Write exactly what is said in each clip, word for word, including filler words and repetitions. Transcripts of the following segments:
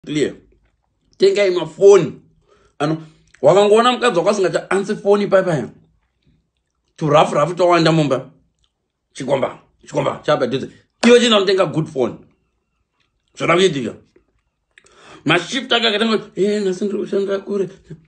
clear. Tenga ima phone. Ano, wakangona mukadzi wakasingacha answer phone paipa. To rough rough to wanda mumba. Chikomba, chikomba, chapa duze. Iwe china mtenga good phone. Shona kuitika. Mashift akatenga, eh nasindiri kushanda kure.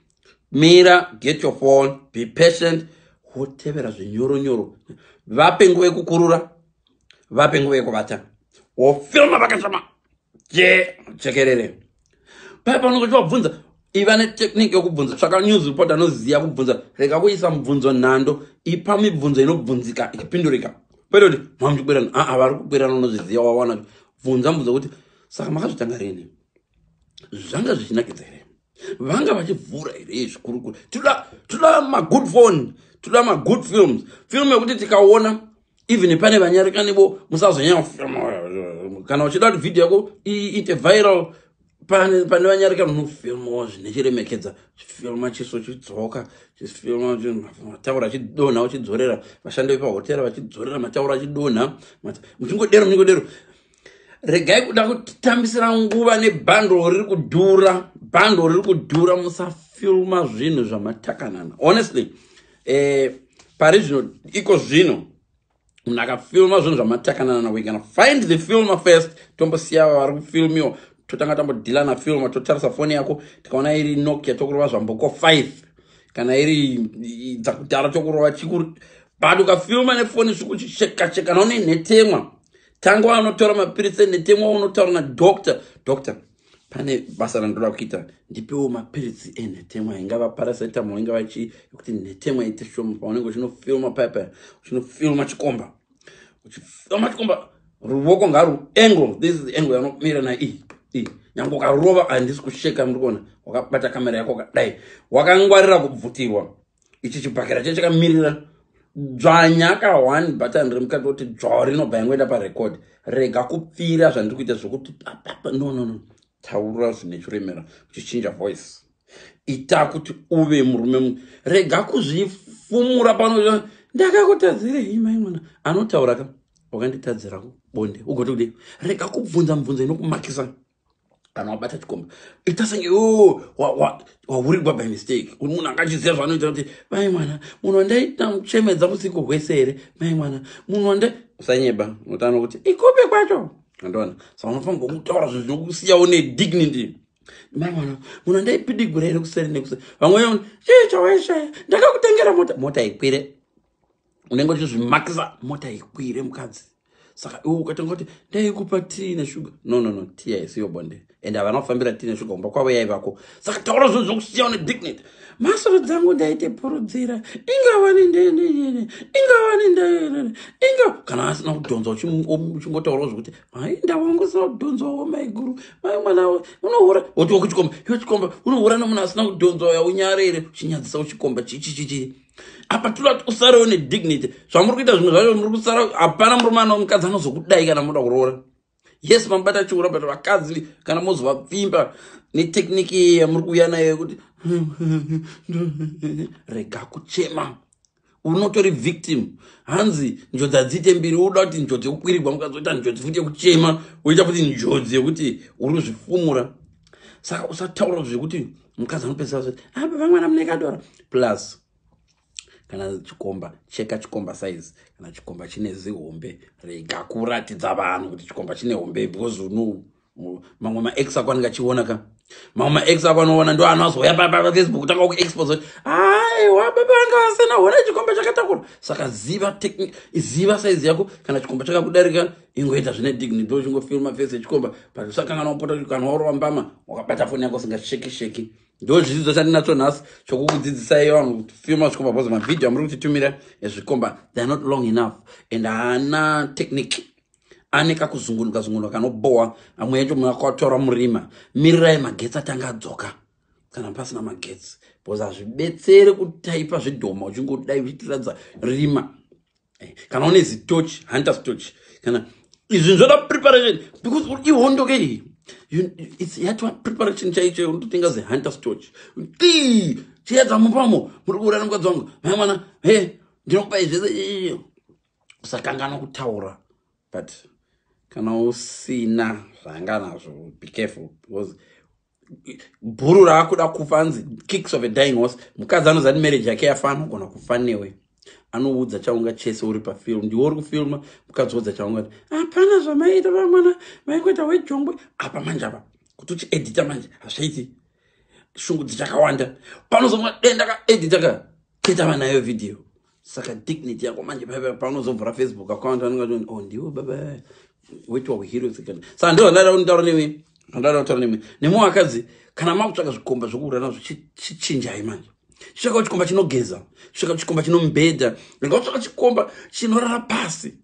Mira, get your phone, be patient. Whatever zvinyoro nyoro. Vape nguva yekukurura. Vape nguva yekubata. Wofilma vakashama. Je, chekerere. Paipa unongochiwa kubvunza. Iva netechnique yokubvunza. Tsvaka news report anoziya kubvunza. Rega kuisa mubvunzo nhando. Ipa mibvunzo inobvunzika ikipindurika. Pero kuti mamuchikwerana. Ah, vari kukwerana unozviziya wawana. Bvunza mubvunzo kuti saka makazvitanga rini? Zvanga zvichinakidza here? Vanga vachivhura here zvikuru. Toda toda ma good phone. Toda ma good films. Film yekuti tikaona even pane vanyarikani bo musazonyanya film. Kana uchida kuti video yako iite viral pane pane vanyarikani unofilma zvinechiremekedza. Chifilma chiso chidzoka, chifilma mataura chidonha uchidzorera. Vashandi vepahotera vachidzorera mataura chidonha. Muchingodero muchingodero. Regai kuda kutambisira nguva nebhandle riri kudhura. Bhandle riri kudhura musafilma zvinhu zvamatakanana. Honestly, eh pari zvino iko zvino munhu akafilma zvinhu zvamatakanana, we're gonna find the filmer first. Tombosiya vari kufilmiwa, totanga tambodhila nafilma, totarisa foni yako tikaona iri Nokia tokurova zvamboko five kana iri dzakudhara tokurova chikuru. But ukafilma nefoni zvikuchisheka cheka naone netemwa. Tango unotora mapirisi netemwa unotaura na doctor. Doctor, pane basa randoda kuita. Ndipewo mapirisi enetemwa, ingava paracetamol, ingava chi kuti netemwa ite shoma. Paunenge uchinofilma paipa, uchinofilma Chikomba. Uchifilma Chikomba, ruoko ngaru angle. This is the angle yanomira na i. I. Nyango karova andisi kusheka murikona. Wakabata kamera yako kadai. Wakangwarira kubvutirwa. Ichi chibhakera cheche kamirira. Dzvanyaka one button rimukati kuti dzva rinobva yangoenda parecord. Rega kupfira zvandiri kuita zvokuti no no no. Taura zvinechiremera uchichinja voice. Ita kuti uve murume. Rega kuzvifumura pano. Ndakakutadzira imai mwana. Anotaura ka wakanditadzira bonde. Ugoti kuti rega kubvunza mubvunzo inokumakisa. Kana wabata Chikomba. Ita senge oh wa wa wawurigwa by mistake. Munhu angachiziva zvanoita kuti mai mwana munhu wandaita muchemedza usiku hwese here. Mai mwana munhu wanda usanyeba. Utano kuti ikope kwacho. Ndona. Saka unofanira kutaura zvinhu zvinokusiya une dignity. Mai mwana munhu andaipidigura here kuseri nekuseri. Vamwe vanhu chicho weshe ndakakutengera mota. Mota ikwire. Unenge uchizvimakisa mota ikwire mukadzi. Saka iwe ukatonga kuti ndaikupa tea neshuga. No no no, tea haisiyo bonde. And havana kufambira tea neshuga kumba kwavo yaivako. Saka taura zvinhu zvokusiya une dignity. Masoro dzangu ndaite porodzera. Ingava nindende. Ingava nindende. Inga kana asina kudhonza uchingotaura zvokuti hai ndawangu sina kudhonza wo mai guru. Mai mwana unohura. Woti wokuchikomba. Yo Chikomba unohura nomunhu asina kudhonza yaunyarere. Chinyadzisa uchikomba chichi chichi. Apa tula usare une dignity. Zvamuri kuita zvinhu zvacho muri kusara hapana murume anomukadzi anozokudai kana muda kuroora. Yes, mambata chiura but vakadzi kana mozovapfimba netechnique yamuri kuuya nayo yekuti rega kuchema. Unotori victim. Hanzi njodzi hadzite mbiri. Uda kuti njodzi yekukwirirwa mukazoita njodzi futi yekuchema. Uita kuti njodzi yekuti uri kuzvifumura. Saka usataura zvekuti mukadzi anopedzisa kuti apa vamwana munekadora. Plus kana Chikomba, cheka Chikomba size. Kana Chikomba chine zihombe, rega kuratidza vanhu kuti Chikomba chine hombe because unu mamwe ma ex ako anenge achiona ka. Mamwe ma ex ako anoona ndo anozoya pa pa Facebook kutanga ku expose. Ai, wa baba anga asena wona Chikomba chakatakura. Saka ziva technique, ziva size yako kana Chikomba chakakudarika ingoita zvine dignity ndo chingofilma face Chikomba. But saka kana upota kana waro mbama wakabata phone yako singasheki sheki. Ndo zvidzidzo chandinacho nhasi chokukudzidzisai vanhu kufilma Chikomba because mavideo amuri kutitumira ezvikomba they are not long enough and haana technique. Ane kakuzungunuka zungunuka kanobohwa. Amwe yacho munhu akatora murima. Mirirai magetsi atanga adzoka kana pasina magetsi because hazvibetsere kutaipa zvidhoma uchingodai uchitiradza rima. Kana une zitochi, hunter's torch. Kana izvi zvoda preparation because ihondo ke. You, it's yet to preparation chaicho unototenga ze hunter's torch. Ti chiedza mupamo muri kuurana mukadzi wangu. Mai mwana he ndinokupa izvese usakangana kutaura. But kana usina zvanganazvo be careful because bhuru raakuda kufa anzi kicks of a dying horse. Mukadzi anozati marriage yake yafana unogona kufa newe. Anoudza chaunga chese uri pafilm. Ndiwe uri kufilma mukadzi odza chaunga hapana zvamaita vamwana maingoita wejongwe apa manje apa kuti uchiedita manje hazvaiti shungu dzichakawanda panozomwa denda kaedita ka keta vanayo video. Saka dignity yako manje paunozovhura Facebook account anongati oh ndiwe baba wetu wa hero second. Saka ndio ndada untaura newe ndada untaura newe nemu akadzi kana makutsvaka zvikomba zvokuura nazvo chichinjai manje. Chitsvaka chikomba chinogeza, chitsvaka chikomba chinombedha, ngakutsvaka chikomba chinorara pasi.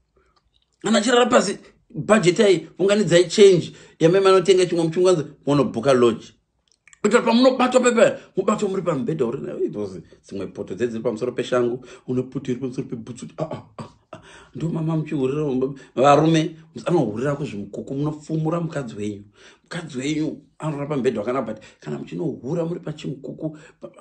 Kana chirara pasi budget ai unganidzai change yamema anotenga chimwe muchungwanza munobhuka lodge. Kuti pamunobatwa pepe mubatwa muri pamubhedha uri nayo idzozi dzimwe poto dzedzi pamusoro peshangu unoputi iri pamusoro pebhutsu. Ah ah ah ndo mama muchihurira varume anohurira kuzvimukuku munofumura mukadzi wenyu. Mukadzi wenyu anorara pamubhedha wakanaka but kana muchinohura muri pachimukuku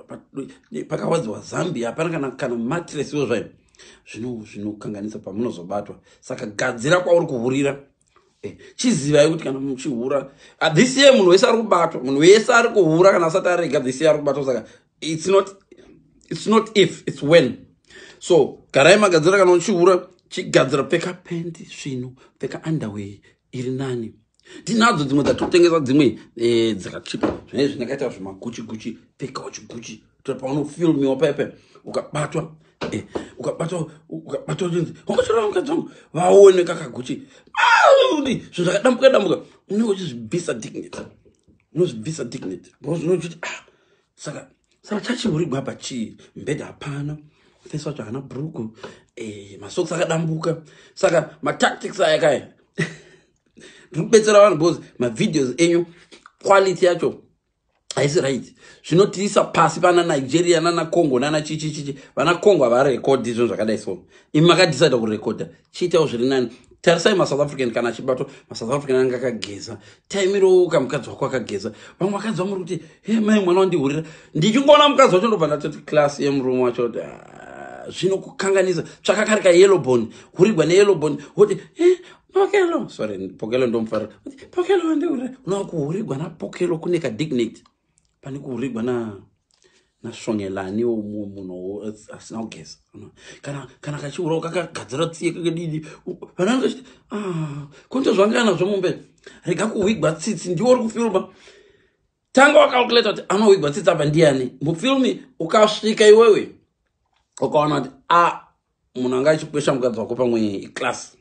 pakawadzwa zambi hapana kana kana mattress iwo zvayo zvino zvinokanganisa pamunozobatwa. Saka gadzira kwauri kuhurira. Eh, chizivai kuti kana muchihura this year munhu wese ari kubatwa, munhu wese ari kuhura kana asati arega this year ari kubatwa. Saka it's not it's not if it's when. So garai magadzira kana uchihura chigadzira pfeka pendi svino pfeka underwear iri nani. Tinadzo dzimwe dzatotengesa dzimwe eh dzakachipa zvine zvinakaita zvimaguchi guchi pfeka uchiguchi kuti paunofilmiwa pepe ukabatwa eh ukabatwa ukabatwa nzi ungachora ungadzonga vaone kakaguchi ndi zvinhu zvakadambuka dambuka unenge uchizvibvisa dignity unozvibvisa dignity because unochiti ah saka saka chachihurigwa apa chii mbedha hapana face wacho hana bhuruku eh masocks akadambuka. Saka matactics aya kaya ndikubetsera vanhu because mavideos enyu quality yacho haisi right. Zvinotiisa pasi pana Nigeria nana Congo nana chichi chichi. Vana Congo havarekodi zvinhu zvakadai so. Imi makadecida kurekodha chiitawo zviri nani. Tarisai maSouth African kana achibatwa maSouth African anga akageza. Taimiro kamukadzi wako akageza. Vamwe vakadzi vamuri kuti he mai mwana wandihurira. Ndichingoona mukadzi wacho ndobva ndatoti class yemurume wacho zvinokukanganisa. Tsvaka kari kayellow bone hurigwa neyellow bone woti eh Pokelo sorry Pokelo ndomufara Pokelo wandihurira. Unokuhurigwa naPokelo kune kadignity pane kuhurigwa na nasvongelani munhu asina kugeza. Kana kana kachihura kakagadzira tsiye kakadidi vananga chiti ah konto zvangana zvomumbe rega kuhwigwa tsitsi ndiwo uri kufilma. Tanga wakalculate kuti anohwigwa tsitsi apa ndiani mufilmi. Ukasvika iwewe ukaona kuti ah munhu anga achikwesha mukadzi wako pamwe iclass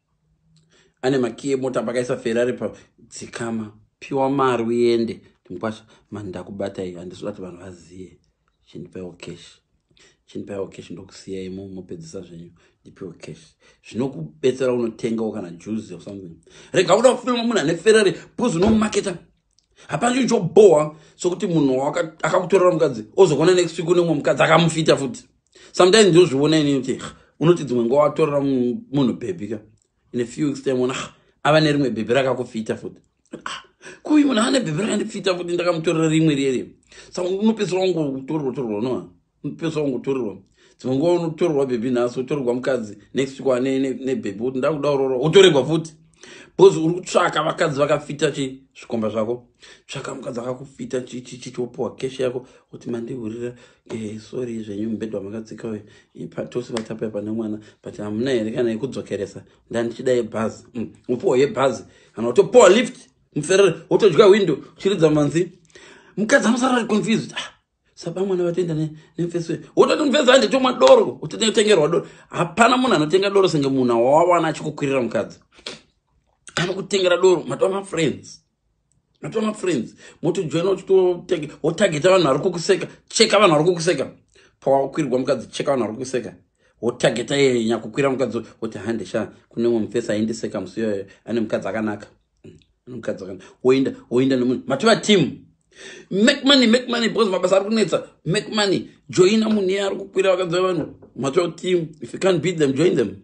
ane makiye mota pakaisa Ferrari padzikama piwa mari uende timkwasha mani ndakubatai handisodi kuti vanhu vaziye chindipewo cash chindipewo cash ndokusiya imo mupedzisa zvenyu ndipewo cash zvinokubetsera unotengawo kana juice or something. Rega kuda kufilma munhu ane Ferrari bhuzi unomumaketa hapana chichobohwa sokuti munhu akakutorera mukadzi ozogona next week unemwe mukadzi akamufita futi. Sometimes ndozviona ini kuti unoti dzimwe nguva watorera munhu bhebhi ka in a few weeks time una ava nerimwe bhebhi rakakufita futi. Kuyi munhu ane bhebhi rakandifita futi ndakamutorera rimwe riri. Saka unopedzisira wangotorerwa torerwa no unopedzisira wangotorerwa dzimwe nguva unotorerwa bhebhi nhasi utorerwa mukadzi next week wane nebhebhi kuti ndakuda uroro utorerwa futi because uri kutsvaka vakadzi vakafita chi zvikomba zvako. Tsvaka mukadzi akakufita chichichichiwopuwa keshi yako kuti mandihurira eh sorry zvenyu mubhedha wamakadzika we patosi vatapa pane mwana but hamuna here kana yekudzokeresa ndandichida yebhazi upuwa yebhazi kana utopuwa lift muferere wotodya window uchiridza manzi. Mukadzi anosara ari confused ah saba mwana vatenda nemfeswe wototi mufesi anditomwa doro utotengerwa doro. Hapana munhu anotenga doro senge munhu wawana achikukwirira mukadzi anokutengera doro matwa ma friends matwa ma friends motojoina uchitotenge wotageta vanhu vari kukuseka cheka vanhu vari kukuseka pawakwirwa mukadzi cheka vanhu vari kukuseka wotageta yeye nyakukwira mukadzi woti handisha kune mumwe mufesi aindiseka musi iyoyo ane mukadzi akanaka ane mukadzi akanaka woinda woinda nemunhu matwa team make money make money because mabasa ari kunetsa make money joina munhu iye ari kukwira vakadzi vanhu matwa team if you can't beat them join them.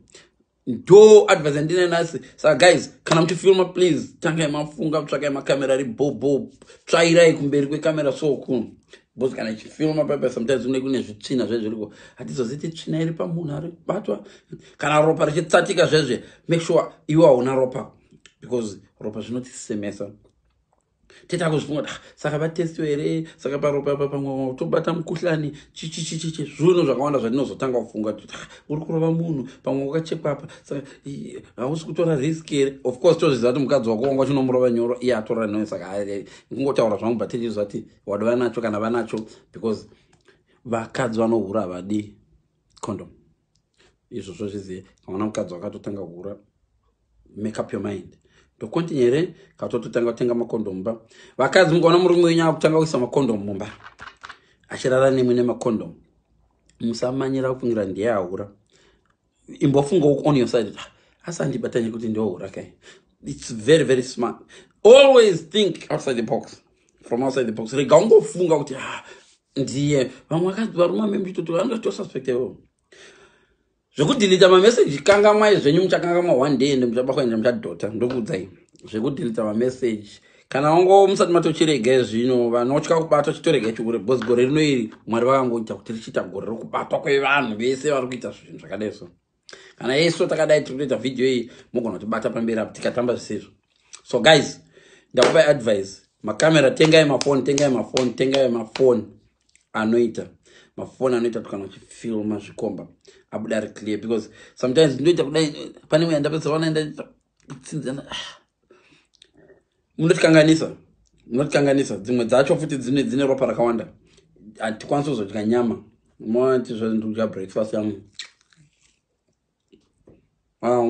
Do advise and dinner nasi. So guys, kana muchifilma please tanga mafunga kutsvaka makamera ari bobo tsvairai kumberi kwekamera so cool because kana chifilma pepe sometimes une kune zvitsvina zvezviriko hatizoziti tsvina iri pamunhu ari batwa kana ropa richitsatika zvezve make sure iwe hauna ropa because ropa zvinotisemesa teta kuzvifunga saka vatesti here saka paropa pamwe tobata mukuhlani chichichichichi zvinhu zvakawanda zvandinozotanga kufunga kuti uri kurova munhu pamwe wakachekwa apa saka hausi kutora risk here. Of course tozviziva kuti mukadzi wako wanga chinomurova nyoro iye atora nhoo saka kungotaura zvangu but tichiziva kuti wadi vanacho kana vanacho because vakadzi vanohura havadi condom. Izvo zvozvizive kamwana mukadzi wakatotanga kuhura make up your mind to continue katototanga kutenga makondomba. Vakadzi mukaona murume wenyu akutanga kuisa makondomu mumba achirara nemwe nemakondom musamanyira kufungira ndiye ahura. Imbofunga on your side asi handibatanye kuti ndohura kai. It's very very smart. Always think outside the box. From outside the box. Rega ungofunga kuti ah ndiye vamwe vakadzi varuma membitoto vanotosuspectewo zvekudelete mamessage kanga mai zvenyu muchakanga ma one day ende muchabakwa ende muchadhota ndokudzai zvekudelete mamessage kana wango musati matochirega zvino vanotya kubata chitorega chikure boss gore rino iri mwari vakangoita kuti richiita gore rokubatwa kwevanhu vese vari kuita zvinhu zvakadai so kana yeso takadai tiri kuita video iyi mugona kutibata pamberi apo tikatamba zvisizvo. So guys ndakupai advice makamera tengai mafoni tengai mafoni tengai mafoni anoita mafoni anoita tukana uchifilma zvikomba abuda ari clear because sometimes ndoita kudai pane mwe ndapedza wanaenda tsinzana munotikanganisa munotikanganisa dzimwe dzacho futi dzine dzine ropa rakawanda atikwanisi kuzodya nyama moti zvandodya breakfast yangu ah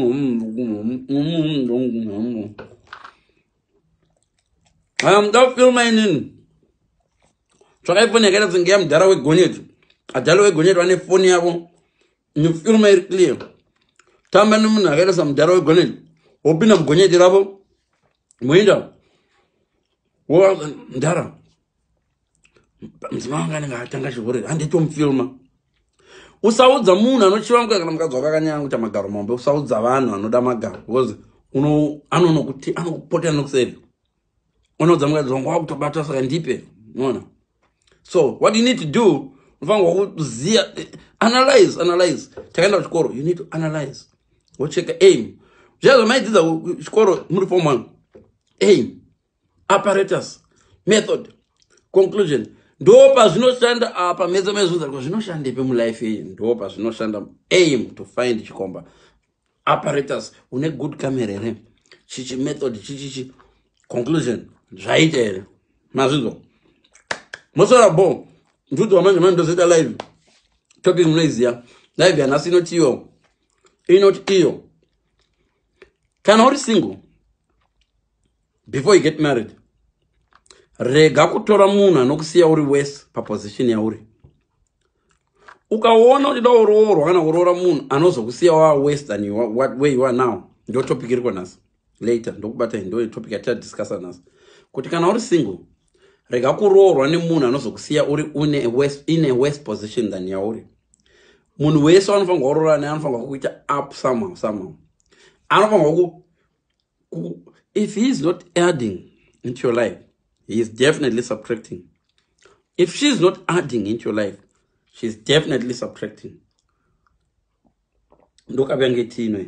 I'm not filming. Twakaifonera dzinge mudhara wegonyeti adhalo wegonyeti vane foni yavo nifilma iri clear tamba nemunhu akaita mudhara wegonyeti wopinda mugonyeti ravo moenda mudhara mudzimai wanga anenge atanga chivhorera handitomufilma. Usaudza munhu anochiva muka kana mukadzi wakakanyanya kuita magaro mambe usaudza vanhu vanoda magaro because uno anoona kuti anokupota nokuseri unoudza mukadzi wangu wakutobata saka ndipe unoona. So what you need to do, analyze, analyze. Takaenda kuchikoro, you need to analyze. Go check aim. Jazo maidzidza kuchikoro muri form one. Aim, apparatus, method, conclusion. Ndo pazvinoshanda apa medza mezvudza kuti zvinoshandepe mulife iyi. Ndo pazvinoshanda. Aim to find chikomba. Apparatus, une good camera here. Chichi method, chichi conclusion. Zvaita here. Mazvizo. Mosora bo, ndudu wa manje manje ndozeta live. Topic mnoizia. Live ya nasi inoti iyo. Inoti iyo. Kana uri single, before you get married, rega kutora munhu anokusiya uri worse pa position ya uri. Ukaona kuti dawo rooro kana kurora munhu anozokusiya wa worse than you are, what way you are now. Ndo topic iri konasa. Later ndokubata ndo topic ya discuss nasa. Kuti kana uri single, rega kuroorwa nemunhu anozokusiya uri une worse in a worse position than yauri. Munhu wese anofanira kuroora ne anofanira kuita up somehow somehow. Anofanira ku if he is not adding into your life, he is definitely subtracting. If she is not adding into your life, she is definitely subtracting. Ndoka byangetino.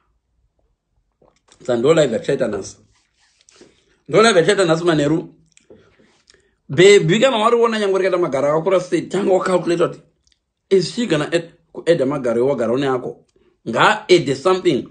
Sandola ibacheta naso. Ndola ibacheta naso maneru. Baby, kama wari wona nyangwe rekata magara akura state tanga wa calculate is she gonna add ku add magara wa gara one yako nga add something.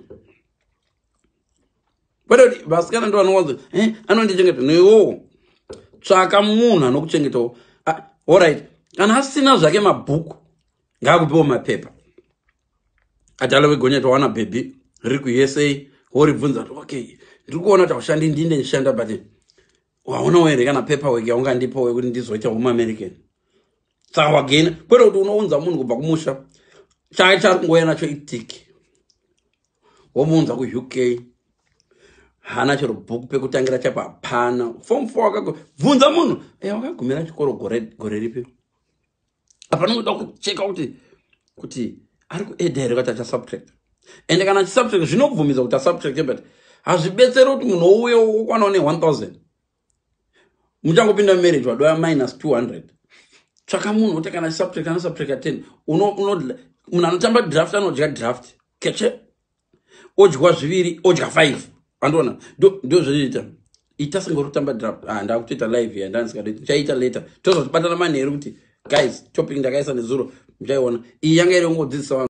But basikana ndo anowanza eh anondichengeta no tsvaka munhu anokuchengeta. All right, kana asina zvake mabhuku ngakupewo mapepa. Adala wegonyeta wana baby riri ku U S A wori bvunza okay ndiri kuona kuti ushandi ndinde nshanda but waona were kana paperwork yaunga ndipo wekuti ndizoita home American. Saka wagena kwero kuti unounza munhu kubva kumusha chai chari kungoya nacho itiki. Womunza ku U K hana chero book pekutangira chapa pana form four akako bvunza munhu eh wakagumira chikoro gore gore ripi. Apana kuda kucheka kuti kuti ari ku edere kuti acha subtract. Ende kana chi subtract zvinobvumiza kuti subtract but hazvibetseri kuti munhu uye ukwana ne one thousand. Muchangopinda marriage wadoya minus two hundred. Tsvaka munhu uti kana subtract kana subtract ten. Uno uno munhu anotamba draft anodya draft. Keche. Odya zviviri, odya five. Andona. Do do zviita. ita sengorutamba draft. Ah, ndakutoita live here ndandisikadeti. Chaita later. Tozobatana manheru kuti guys, topic ndakaisa nezuro mchaiona. Iyi yanga iri ngodzidzisa